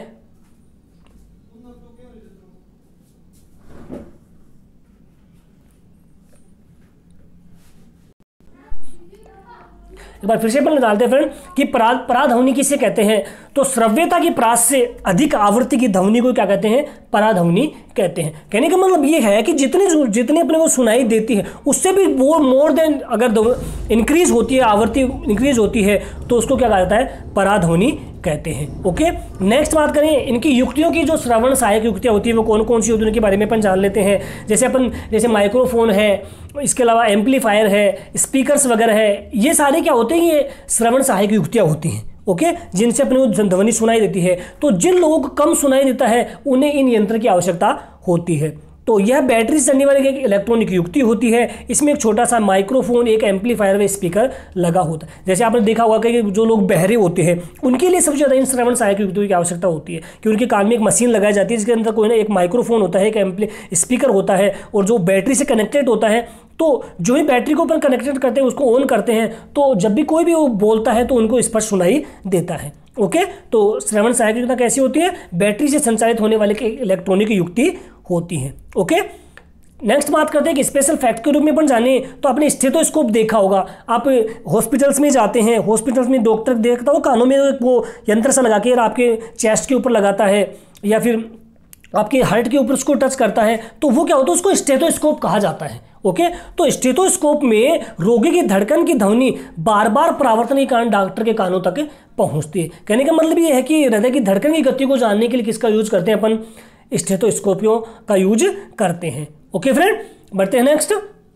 एक बार फिर से अपन डालते हैं फ्रेंड कि परा पराध्वनि किसे कहते हैं। तो श्रव्यता की प्रास से अधिक आवृत्ति की ध्वनि को क्या कहते हैं, पराध्वनि कहते हैं। कहने का मतलब ये है कि जितनी जितनी अपने को सुनाई देती है उससे भी वो मोर देन अगर इंक्रीज होती है, आवृत्ति इंक्रीज होती है तो उसको क्या कहा जाता है, पराध्वनि कहते हैं। ओके, नेक्स्ट बात करें इनकी युक्तियों की। जो श्रवण सहायक युक्तियाँ होती है वो कौन कौन सी होती है उनके बारे में अपन जान लेते हैं। जैसे अपन जैसे माइक्रोफोन है, इसके अलावा एम्पलीफायर है, स्पीकर्स वगैरह है, ये सारे क्या होते हैं, ये श्रवण सहायक युक्तियाँ होती हैं। ओके, जिनसे अपने को ध्वनि सुनाई देती है। तो जिन लोगों को कम सुनाई देता है उन्हें इन यंत्र की आवश्यकता होती है। तो यह बैटरी से चलने वाली एक इलेक्ट्रॉनिक युक्ति होती है। इसमें एक छोटा सा माइक्रोफोन, एक एम्पलीफायर व स्पीकर लगा होता है। जैसे आपने देखा होगा कि जो लोग बहरे होते हैं उनके लिए सबसे ज़्यादा इन श्रवण सहायक युक्तियों की आवश्यकता होती है कि उनके कान में एक मशीन लगाई जाती है जिसके अंदर कोई ना एक माइक्रोफोन होता है, एक एम्पली स्पीकर होता है और जो बैटरी से कनेक्टेड होता है। तो जो ही बैटरी को अपन कनेक्टेड करते हैं उसको ऑन करते हैं तो जब भी कोई भी वो बोलता है तो उनको स्पष्ट सुनाई देता है। ओके, तो श्रवण सहायक युक्ति कैसी होती है, बैटरी से संचालित होने वाली इलेक्ट्रॉनिक युक्ति होती है। ओके, नेक्स्ट बात करते हैं कि स्पेशल फैक्ट के रूप में अपन जाने तो आपने स्टेथोस्कोप देखा होगा। आप हॉस्पिटल्स में जाते हैं, हॉस्पिटल्स में डॉक्टर देखता हो कानों में वो यंत्र सा लगा के आपके चेस्ट के ऊपर लगाता है या फिर आपके हार्ट के ऊपर उसको टच करता है तो वो क्या होता है, उसको स्टेथोस्कोप कहा जाता है। ओके, तो स्टेथोस्कोप में रोगी की धड़कन की ध्वनि बार बार परावर्तन के कारण डॉक्टर के कानों तक पहुंचती है। कहने का मतलब ये है कि हृदय की धड़कन की गति को जानने के लिए किसका यूज करते हैं, अपन स्टेथोस्कोपियों का यूज करते हैं। ओके फ्रेंड, बढ़ते हैं नेक्स्ट।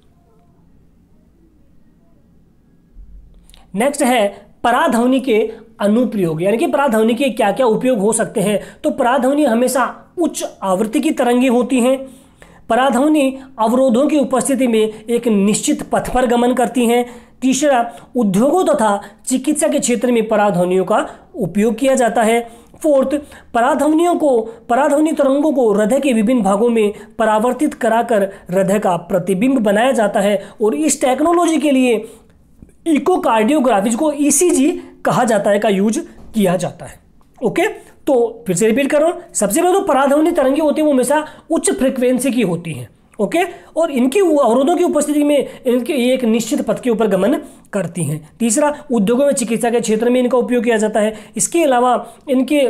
नेक्स्ट है पराध्वनि के अनुप्रयोग, यानी कि पराध्वनि के क्या क्या उपयोग हो सकते हैं। तो पराध्वनि हमेशा उच्च आवृत्ति की तरंगें होती हैं। पराध्वनि अवरोधों की उपस्थिति में एक निश्चित पथ पर गमन करती हैं। तीसरा, उद्योगों तथा चिकित्सा के क्षेत्र में पराध्वनियों का उपयोग किया जाता है। फोर्थ, पराध्वनियों को पराध्वनि तरंगों को हृदय के विभिन्न भागों में परावर्तित कराकर हृदय का प्रतिबिंब बनाया जाता है और इस टेक्नोलॉजी के लिए इकोकार्डियोग्राफी को ईसीजी कहा जाता है का यूज किया जाता है। ओके, तो फिर से रिपीट कर रहा हूँ, सबसे पहले तो पराध्वनि तरंगे होती हैं वो हमेशा उच्च फ्रिक्वेंसी की होती हैं, ओके, और इनकी अवरोधों की उपस्थिति में इनके एक निश्चित पथ के ऊपर गमन करती हैं। तीसरा, उद्योगों में चिकित्सा के क्षेत्र में इनका उपयोग किया जाता है। इसके अलावा इनके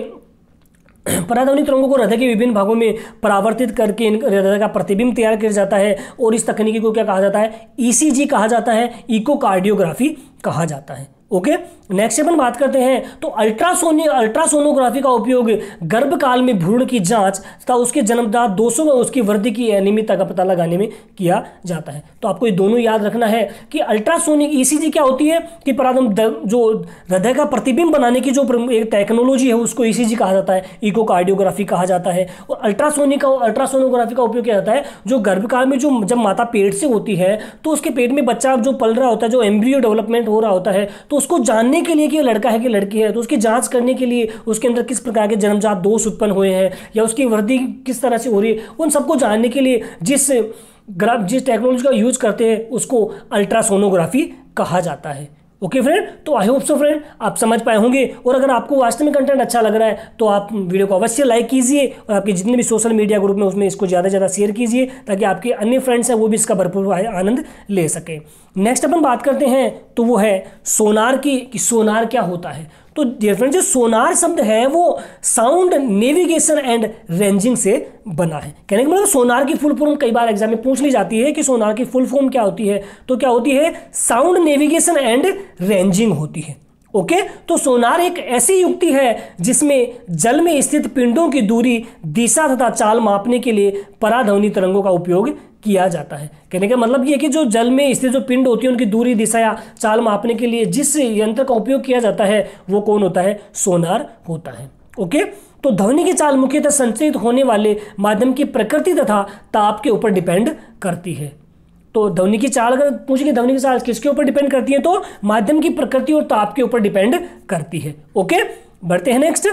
पराध्वनि तरंगों को हृदय के विभिन्न भागों में परावर्तित करके इन हृदय का प्रतिबिंब तैयार किया जाता है और इस तकनीकी को क्या कहा जाता है, ईसीजी कहा जाता है, इकोकार्डियोग्राफी कहा जाता है। ओके, नेक्स्ट अपन बात करते हैं तो अल्ट्रासोनी अल्ट्रासोनोग्राफी का उपयोग गर्भकाल में भ्रूण की जांच तथा उसके जन्मजात दोषों में उसकी वृद्धि की अनियमितता का पता लगाने में किया जाता है। तो आपको ये दोनों याद रखना है कि अल्ट्रासोनिक ईसीजी क्या होती है कि पराधम जो हृदय का प्रतिबिंब बनाने की जो एक टेक्नोलॉजी है उसको ईसीजी कहा जाता है, इकोकार्डियोग्राफी कहा जाता है। और अल्ट्रासोनिक अल्ट्रासोनोग्राफी का उपयोग किया जाता है जो गर्भकाल में जो जब माता पेट से होती है तो उसके पेट में बच्चा जो पल रहा होता है, जो एम्ब्रियो डेवलपमेंट हो रहा होता है, तो उसको जानने के लिए कि लड़का है कि लड़की है, तो उसकी जांच करने के लिए उसके अंदर किस प्रकार के जन्मजात दोष उत्पन्न हुए हैं या उसकी वृद्धि किस तरह से हो रही है, उन सबको जानने के लिए जिस ग्राफ जिस टेक्नोलॉजी का यूज करते हैं उसको अल्ट्रासोनोग्राफी कहा जाता है। ओके फ्रेंड, तो आई होप सो फ्रेंड आप समझ पाए होंगे। और अगर आपको वास्तव में कंटेंट अच्छा लग रहा है तो आप वीडियो को अवश्य लाइक कीजिए और आपके जितने भी सोशल मीडिया ग्रुप में उसमें इसको ज़्यादा से ज़्यादा शेयर कीजिए ताकि आपके अन्य फ्रेंड्स हैं वो भी इसका भरपूर आनंद ले सकें। नेक्स्ट अपन बात करते हैं तो वो है सोनार की, कि सोनार क्या होता है। तो डियर फ्रेंड, जो सोनार शब्द है वो साउंड नेविगेशन एंड रेंजिंग से बना है। कहने का मतलब सोनार की फुल फॉर्म कई बार एग्जाम में पूछ ली जाती है कि सोनार की फुल फॉर्म क्या होती है, तो क्या होती है, साउंड नेविगेशन एंड रेंजिंग होती है। ओके, तो सोनार एक ऐसी युक्ति है जिसमें जल में स्थित पिंडों की दूरी, दिशा तथा चाल मापने के लिए पराध्वनि तरंगों का उपयोग किया जाता है। कहने का मतलब ये कि जो जल में स्थित जो पिंड होती है उनकी दूरी, दिशा या चाल मापने के लिए जिस यंत्र का उपयोग किया जाता है वो कौन होता है, सोनार होता है। ओके, तो ध्वनि की चाल मुख्यतः संचरित होने वाले माध्यम की प्रकृति तथा ताप के ऊपर डिपेंड करती है। तो ध्वनि की चाल अगर पूछे कि ध्वनि की चाल किसके ऊपर डिपेंड करती है, तो माध्यम की प्रकृति और ताप के ऊपर डिपेंड करती है। ओके, बढ़ते हैं नेक्स्ट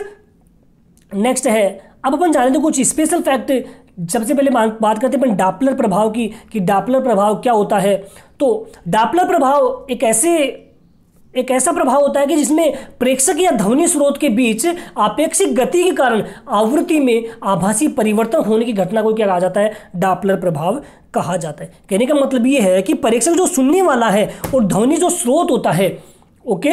नेक्स्ट है अब अपन जाने तो कुछ स्पेशल फैक्ट। सबसे पहले बात करते हैं अपन डापलर प्रभाव की, कि डापलर प्रभाव क्या होता है। तो डापलर प्रभाव एक ऐसे एक ऐसा प्रभाव होता है कि जिसमें प्रेक्षक या ध्वनि स्रोत के बीच आपेक्षिक गति के कारण आवृत्ति में आभासी परिवर्तन होने की घटना को क्या कहा जाता है, डापलर प्रभाव कहा जाता है। कहने का मतलब ये है कि प्रेक्षक जो सुनने वाला है और ध्वनि जो स्रोत होता है, ओके,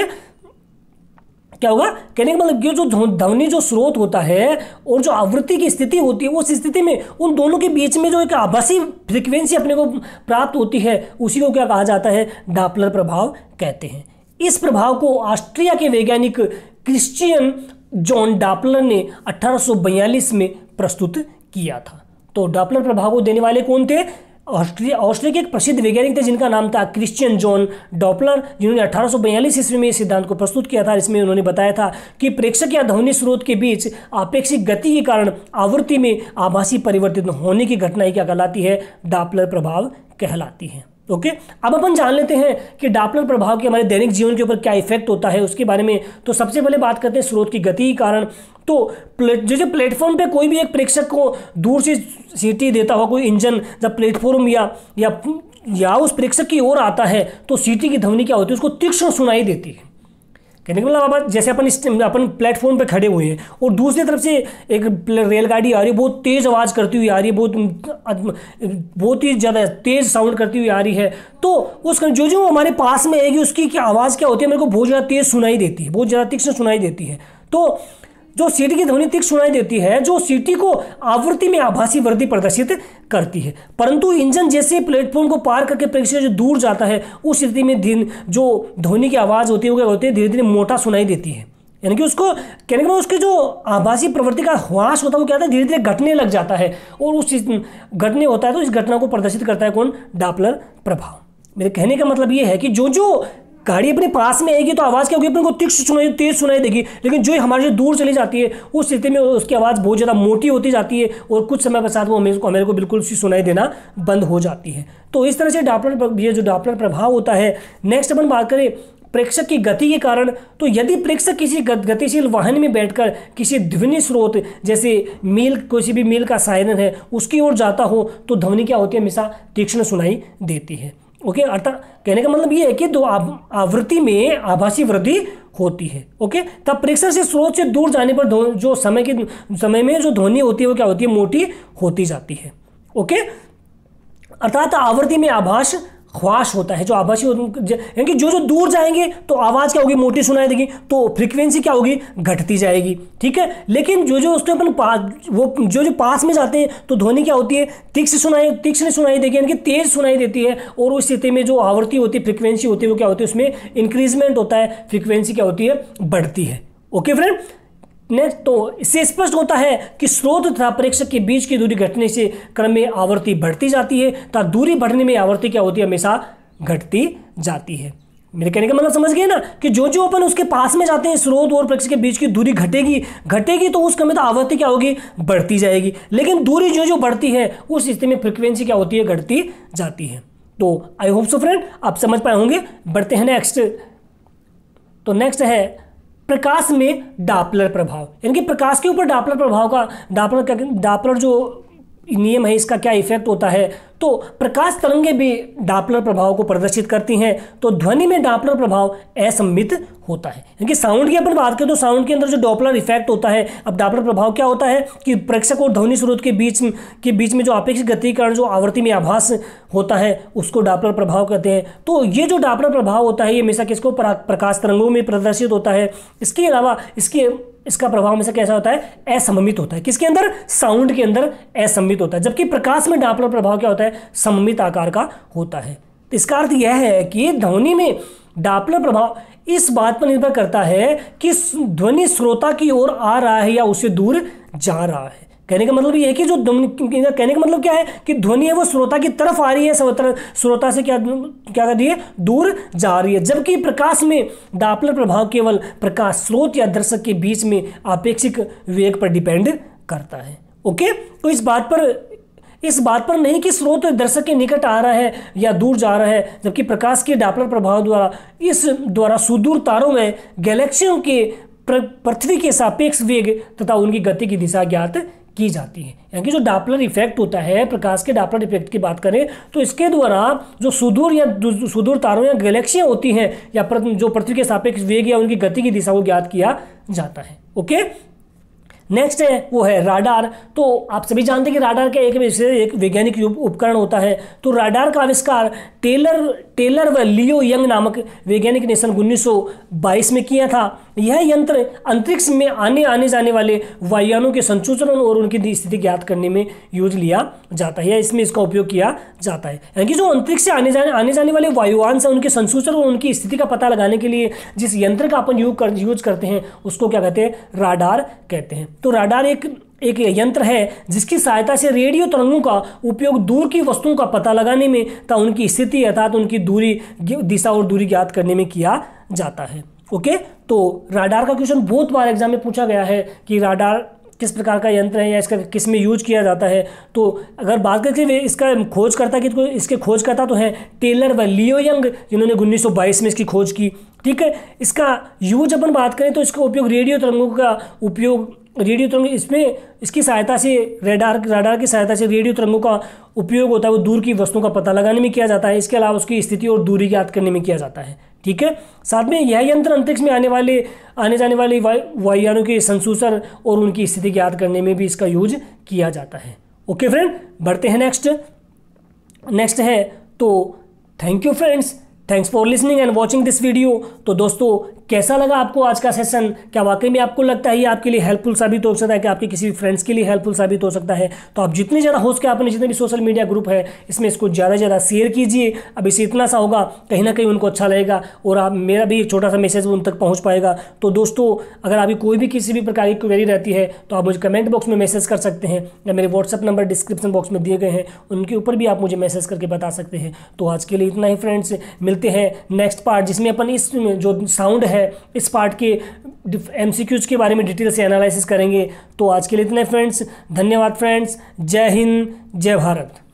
क्या होगा, कहने का मतलब ये जो ध्वनि जो स्रोत होता है और जो आवृत्ति की स्थिति होती है उस स्थिति में उन दोनों के बीच में जो एक आभासी फ्रीक्वेंसी अपने को प्राप्त होती है उसी को क्या कहा जाता है, डापलर प्रभाव कहते हैं। इस प्रभाव को ऑस्ट्रिया के वैज्ञानिक क्रिश्चियन जॉन डापलर ने अठारह सौ बयालीस में प्रस्तुत किया था। तो डापलर प्रभाव को देने वाले कौन थे, ऑस्ट्रिया ऑस्ट्रिया के एक प्रसिद्ध वैज्ञानिक थे जिनका नाम था क्रिश्चियन जॉन डॉपलर, जिन्होंने अठारह सौ बयालीस ईस्वी में इस सिद्धांत को प्रस्तुत किया था। इसमें उन्होंने बताया था कि प्रेक्षक या ध्वनि स्रोत के बीच आपेक्षिक गति के कारण आवृत्ति में आभासी परिवर्तित होने की घटना ही क्या कहलाती है, डापलर प्रभाव कहलाती है। ओके, अब अपन जान लेते हैं कि डापलर प्रभाव के हमारे दैनिक जीवन के ऊपर क्या इफेक्ट होता है उसके बारे में। तो सबसे पहले बात करते हैं स्रोत की गति के कारण। तो प्लेट जैसे प्लेटफॉर्म पे कोई भी एक प्रेक्षक को दूर से सीटी देता हुआ कोई इंजन जब प्लेटफॉर्म या या या उस प्रेक्षक की ओर आता है तो सीटी की ध्वनि क्या होती है, उसको तीक्ष्ण सुनाई देती है। कहने का मतलब अब जैसे अपन इस अपन प्लेटफॉर्म पे खड़े हुए हैं और दूसरी तरफ से एक रेलगाड़ी आ रही है, बहुत तेज़ आवाज़ करती हुई आ रही है, बहुत बहुत ही ज़्यादा तेज़ साउंड करती हुई आ रही है, तो उस जो जो हमारे पास में आएगी उसकी क्या आवाज़ क्या होती है, मेरे को बहुत ज़्यादा तेज़ सुनाई देती है, बहुत ज़्यादा तीक्ष्ण सुनाई देती है। तो जो सीटी की ध्वनि तीक्ष्ण सुनाई देती है जो सीटी को आवृत्ति में आभासी वृद्धि प्रदर्शित करती है, परंतु इंजन जैसे प्लेटफॉर्म को पार करके प्रेक्षक जो दूर जाता है उस स्थिति में दिन जो ध्वनि की आवाज़ होती है वो क्या होती है, धीरे धीरे मोटा सुनाई देती है। यानी कि उसको कहने के बाद उसके जो आभासी प्रवृत्ति का ह्रास होता है वो क्या होता है, धीरे धीरे घटने लग जाता है और उस घटने होता है तो इस घटना को प्रदर्शित करता है कौन, डापलर प्रभाव। मेरे कहने का मतलब ये है कि जो जो गाड़ी अपने पास में आएगी तो आवाज़ क्या होगी, अपने को तीक्ष्ण सुनाई तेज सुनाई देगी, लेकिन जो हमारे जो दूर चली जाती है उस स्थिति में उसकी आवाज़ बहुत ज़्यादा मोटी होती जाती है और कुछ समय पश्चात वो हमें को हमें को बिल्कुल सी सुनाई देना बंद हो जाती है। तो इस तरह से डापलर ये जो डापलर प्रभाव होता है। नेक्स्ट अपन बात करें प्रेक्षक की गति के कारण। तो यदि प्रेक्षक किसी गतिशील वाहन में बैठकर किसी ध्वनि स्रोत जैसे मील किसी भी मील का सायरन है उसकी ओर जाता हो तो ध्वनि क्या होती है, हमेशा तीक्ष्ण सुनाई देती है। ओके, अर्थात कहने का मतलब ये है कि दो आवृत्ति में आभासी वृद्धि होती है। ओके, तब प्रेक्षक से स्रोत से दूर जाने पर जो समय के समय में जो ध्वनि होती है वो क्या होती है, मोटी होती जाती है। ओके, अर्थात आवृत्ति में आभास ह्रास होता है, जो आभासी यानी कि जो जो दूर जाएंगे तो आवाज़ क्या होगी, मोटी सुनाई देगी, तो फ्रीक्वेंसी क्या होगी, घटती जाएगी। ठीक है, लेकिन जो जो उसके अपन पास वो जो जो पास में जाते हैं तो ध्वनि क्या होती है, तीक्ष्ण सुनाई तीक्ष्ण सुनाई देगी, यानी कि तेज सुनाई देती है। और उस स्थिति में जो आवृत्ति होती है, फ्रीक्वेंसी होती है, वो क्या होती है, उसमें इंक्रीजमेंट होता है, फ्रीक्वेंसी क्या होती है, बढ़ती है। ओके फ्रेंड, नेक्स्ट, तो इससे स्पष्ट होता है कि स्रोत तथा प्रेक्षक के बीच की दूरी घटने से क्रम में आवृत्ति बढ़ती जाती है, तथा दूरी बढ़ने में आवृत्ति क्या होती है, हमेशा घटती जाती है। मेरे कहने का मतलब समझ गए ना, कि जो जो अपन उसके पास में जाते हैं, स्रोत और प्रेक्षक के बीच की दूरी घटेगी घटेगी तो उस क्रम में तो आवृत्ति क्या होगी, बढ़ती जाएगी। लेकिन दूरी जो जो बढ़ती है उस स्थिति में फ्रिक्वेंसी क्या होती है, घटती जाती है। तो आई होप सो फ्रेंड आप समझ पाए होंगे। बढ़ते हैं नेक्स्ट। तो नेक्स्ट है प्रकाश में डापलर प्रभाव, यानी कि प्रकाश के ऊपर डापलर प्रभाव का डापलर डापलर जो नियम है इसका क्या इफेक्ट होता है। तो प्रकाश तरंगे भी डापलर प्रभाव को प्रदर्शित करती हैं। तो ध्वनि में डापलर प्रभाव असममित होता है, यानी कि साउंड की अपन बात करें तो साउंड के अंदर जो डॉपलर इफेक्ट होता है, अब डापलर प्रभाव क्या होता है कि प्रेक्षक और ध्वनि स्रोत के बीच के बीच में जो अपेक्षित गति के कारण जो आवृत्ति में आभास होता है उसको डापलर प्रभाव कहते हैं। तो ये जो डापलर प्रभाव होता है ये हमेशा किसको, प्रकाश तरंगों में प्रदर्शित होता है। इसके अलावा इसके इसका प्रभाव हमेशा कैसा होता है, असममित होता है। किसके अंदर, साउंड के अंदर असममित होता है, जबकि प्रकाश में डापलर प्रभाव क्या होता है, सममित आकार का होता है। तो इसका अर्थ यह है कि ध्वनि में डापलर प्रभाव इस बात पर निर्भर करता है कि ध्वनि श्रोता की ओर आ रहा है या उससे दूर जा रहा है। कहने का मतलब ये है कि जो कहने का मतलब क्या है कि ध्वनि है वो श्रोता की तरफ आ रही है, श्रोता से क्या क्या कर रही है, दूर जा रही है। जबकि प्रकाश में डापलर प्रभाव केवल प्रकाश स्रोत या दर्शक के बीच में आपेक्षिक वेग पर डिपेंड करता है। ओके, तो इस बात पर इस बात पर नहीं कि स्रोत दर्शक के निकट आ रहा है या दूर जा रहा है, जबकि प्रकाश के डापलर प्रभाव द्वारा इस द्वारा सुदूर तारों में गैलेक्सियों के पृथ्वी के सापेक्ष वेग तथा उनकी गति की दिशा ज्ञात की जाती है। यानी कि जो डापलर इफेक्ट होता है, प्रकाश के डापलर इफेक्ट की बात करें तो इसके द्वारा जो सुदूर या सुदूर तारों या गैलेक्सियां होती हैं या जो पृथ्वी के सापेक्ष वेग या उनकी गति की दिशा को ज्ञात किया जाता है। ओके, नेक्स्ट है वो है राडार। तो आप सभी जानते हैं कि राडार का एक एक वैज्ञानिक उपकरण होता है। तो राडार का आविष्कार टेलर टेलर व लियो यंग नामक वैज्ञानिक ने सन उन्नीस सौ बाईस में किया था। यह यंत्र अंतरिक्ष में आने आने जाने वाले वायुयानों के संसूचन और उनकी स्थिति ज्ञात करने में यूज लिया जाता है या इसमें इसका उपयोग किया जाता है। यानी कि जो अंतरिक्ष से आने जाने आने जाने वाले वायुयान से उनके संसूचन और उनकी स्थिति का पता लगाने के लिए जिस यंत्र का अपन यूज कर यूज करते हैं उसको क्या कहते हैं, राडार कहते हैं। तो राडार एक एक यंत्र है जिसकी सहायता से रेडियो तरंगों का उपयोग दूर की वस्तुओं का पता लगाने में तथा उनकी स्थिति अर्थात उनकी दूरी, दिशा और दूरी ज्ञात करने में किया जाता है। ओके, तो राडार का क्वेश्चन बहुत बार एग्जाम में पूछा गया है कि राडार किस प्रकार का यंत्र है या इसका किस में यूज किया जाता है। तो अगर बात करके इसका खोज करता कि तो इसके खोज करता तो है टेलर व लियो यंग, जिन्होंने उन्नीस सौ बाईस में इसकी खोज की। ठीक है, इसका यूज अपन बात करें तो इसका उपयोग रेडियो तरंगों का उपयोग रेडियो तरंग इसमें इसकी सहायता से रेडार राडार की सहायता से रेडियो तरंगों का उपयोग होता है, वो दूर की वस्तुओं का पता लगाने में किया जाता है। इसके अलावा उसकी स्थिति और दूरी ज्ञात करने में किया जाता है। ठीक है, साथ में यह यंत्र अंतरिक्ष में आने वाले आने जाने वाले वायुयानों के संसूचन और उनकी स्थिति ज्ञात करने में भी इसका यूज किया जाता है। ओके फ्रेंड, बढ़ते हैं नेक्स्ट नेक्स्ट है तो thank you friends, thanks for listening and watching this video. तो दोस्तों कैसा लगा आपको आज का सेशन? क्या वाकई में आपको लगता है ये आपके लिए हेल्पफुल साबित हो सकता है कि आपके किसी भी फ्रेंड्स के लिए हेल्पफुल साबित हो सकता है? तो आप जितने ज़्यादा हो सके अपने जितने भी सोशल मीडिया ग्रुप है इसमें इसको ज़्यादा से ज़्यादा शेयर कीजिए। अब इससे इतना सा होगा कहीं ना कहीं उनको अच्छा लगेगा और आप मेरा भी एक छोटा सा मैसेज उन तक पहुँच पाएगा। तो दोस्तों अगर आपकी कोई भी किसी भी प्रकार की क्वेरी रहती है तो आप मुझे कमेंट बॉक्स में मैसेज कर सकते हैं या मेरे व्हाट्सअप नंबर डिस्क्रिप्शन बॉक्स में दिए गए हैं उनके ऊपर भी आप मुझे मैसेज करके बता सकते हैं। तो आज के लिए इतना ही फ्रेंड्स, मिलते हैं नेक्स्ट पार्ट जिसमें अपन इस जो साउंड है इस पार्ट के एमसीक्यूज के बारे में डिटेल से एनालिसिस करेंगे। तो आज के लिए इतने फ्रेंड्स, धन्यवाद फ्रेंड्स, जय हिंद जय भारत।